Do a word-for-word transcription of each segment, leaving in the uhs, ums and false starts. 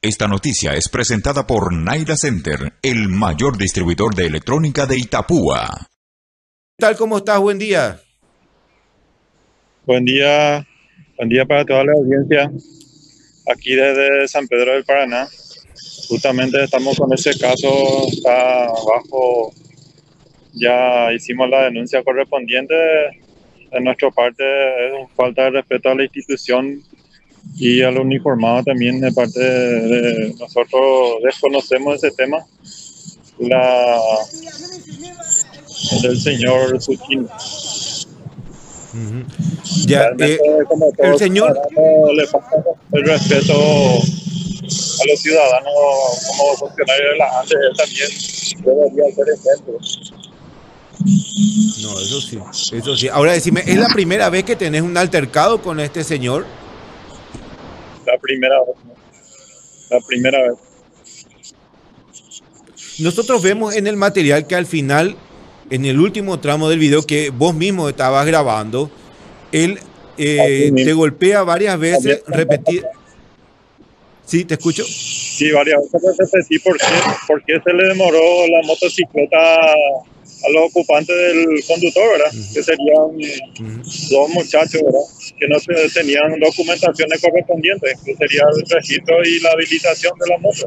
Esta noticia es presentada por Naira Center, el mayor distribuidor de electrónica de Itapúa. ¿Qué tal? ¿Cómo estás? Buen día. Buen día, buen día para toda la audiencia. Aquí desde San Pedro del Paraná. Justamente estamos con ese caso, está bajo, ya hicimos la denuncia correspondiente. De nuestra parte es falta de respeto a la institución y al uniformado también. De parte de nosotros desconocemos ese tema, la del señor Suchín. Uh-huh. Ya, eh, como el señor le falta el respeto a los ciudadanos como funcionarios de la ANDE. Él también debería ser ejemplo. No, eso sí, eso sí. Ahora decime, ¿es la primera vez que tenés un altercado con este señor? La primera vez, ¿no? La primera vez. Nosotros vemos en el material que al final, en el último tramo del video que vos mismo estabas grabando, él eh, te golpea varias veces, repetir. ¿Sí? ¿Te escucho? Sí, varias veces repetí por qué, por qué se le demoró la motocicleta a los ocupantes del conductor, ¿verdad? Uh-huh. Que serían uh-huh. dos muchachos, ¿verdad? Que no se, tenían documentaciones correspondientes, que sería el registro y la habilitación de la moto.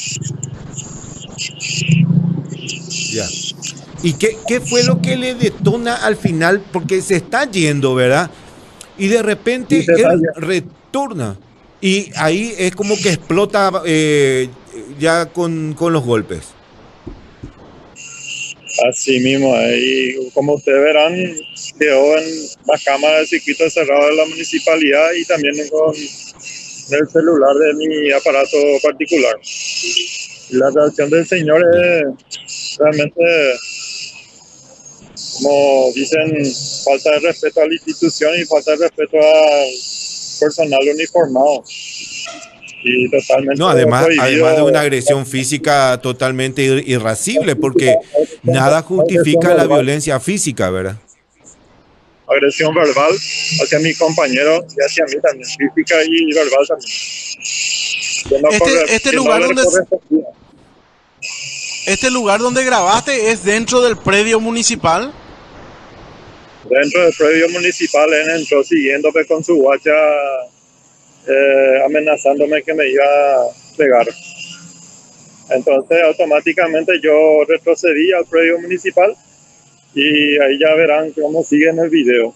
Ya. ¿Y qué, qué fue lo que le detona al final? Porque se está yendo, ¿verdad? Y de repente sí, él retorna. Y ahí es como que explota eh, ya con, con los golpes. Así mismo, y como ustedes verán, quedó en la cámara del circuito cerrado de la municipalidad y también con el celular de mi aparato particular. Y la reacción del señor es realmente, como dicen, falta de respeto a la institución y falta de respeto al personal uniformado. Y totalmente no, además, además de una agresión física totalmente irascible, porque nada justifica la violencia física, ¿verdad? Agresión verbal hacia mi compañero y hacia mí también, física y verbal también. No este corre, este lugar no donde este lugar donde grabaste es dentro del predio municipal. Dentro del predio municipal él entró siguiéndome con su guacha, eh, amenazándome que me iba a pegar. Entonces automáticamente yo retrocedí al predio municipal y ahí ya verán cómo sigue en el video.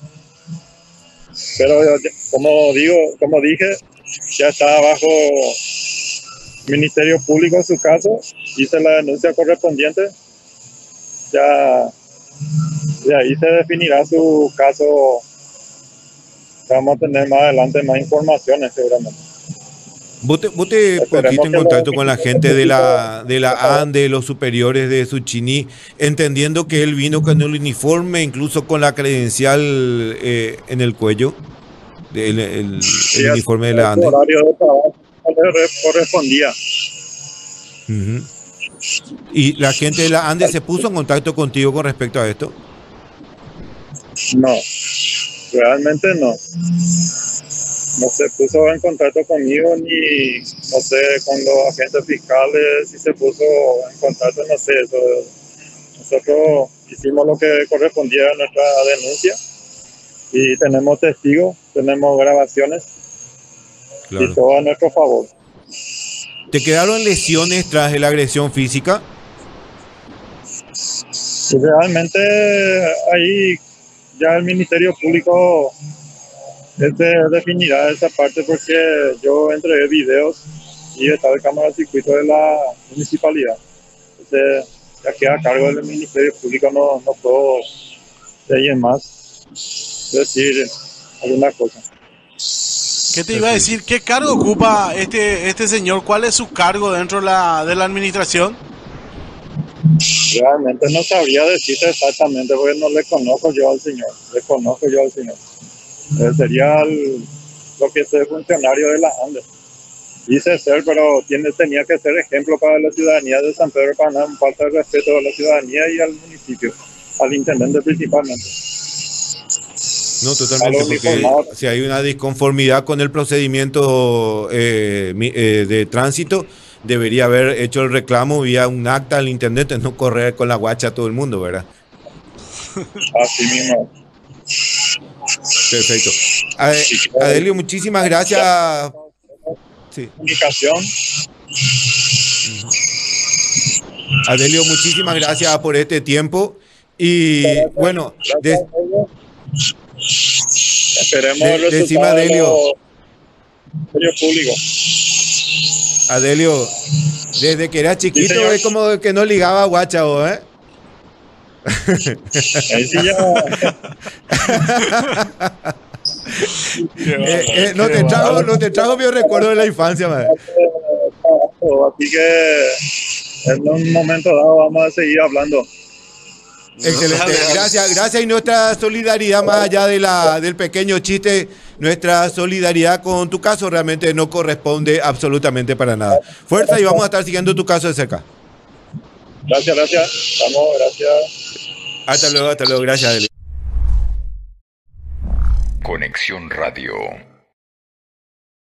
Pero como digo, como dije, ya está bajo Ministerio Público en su caso, hice la denuncia correspondiente, ya de ahí se definirá su caso. Vamos a tener más adelante más informaciones seguramente. ¿Vos te, vos te pusiste en contacto con la gente de la, de la ANDE, los superiores de Suchini, entendiendo que él vino con el uniforme, incluso con la credencial eh, en el cuello? El, el, el sí, uniforme de la ANDE. El horario de trabajo correspondía. Uh-huh. ¿Y la gente de la ANDE se puso en contacto contigo con respecto a esto? No, realmente no. No se puso en contacto conmigo, ni no sé, con los agentes fiscales, si se puso en contacto, no sé. Eso, nosotros hicimos lo que correspondía a nuestra denuncia y tenemos testigos, tenemos grabaciones, claro, y todo a nuestro favor. ¿Te quedaron lesiones tras de la agresión física? Y realmente ahí ya el Ministerio Público este definirá esa parte, porque yo entregué videos y está de cámara de circuito de la municipalidad. Entonces ya queda a cargo del Ministerio Público, no, no puedo de ahí en más decir alguna cosa. ¿Qué te iba a decir? ¿Qué cargo ocupa este, este señor? ¿Cuál es su cargo dentro de la, de la administración? Realmente no sabría decirte exactamente, porque no le conozco yo al señor, le conozco yo al señor. Eh, sería el, lo que es el funcionario de la ANDE. Dice ser, pero tiene, tenía que ser ejemplo para la ciudadanía de San Pedro para no falta de respeto a la ciudadanía y al municipio, al intendente principalmente. No, totalmente, a los porque uniformados. si hay una disconformidad con el procedimiento eh, mi- eh, de tránsito, debería haber hecho el reclamo vía un acta al internet, no correr con la guacha a todo el mundo, ¿verdad? Así mismo. Perfecto. Ade- Adelio, muchísimas gracias. Sí. Comunicación. Adelio, muchísimas gracias por este tiempo. Y bueno, de- Esperemos De- el resultado decime, Adelio. de los públicos. Adelio, desde que era chiquito señor. es como que no ligaba a guacha, vos, ¿eh? Ahí sí ya. Eh, eh, no te trajo, no te trajo mi recuerdo de la infancia, madre. Así que en un momento dado vamos a seguir hablando. Excelente. Gracias, gracias. Y nuestra solidaridad, más allá de la, del pequeño chiste, nuestra solidaridad con tu caso realmente no corresponde absolutamente para nada. Fuerza y vamos a estar siguiendo tu caso de cerca. Gracias, gracias. Vamos, gracias. Hasta luego, hasta luego. Gracias, Adelio. Conexión Radio.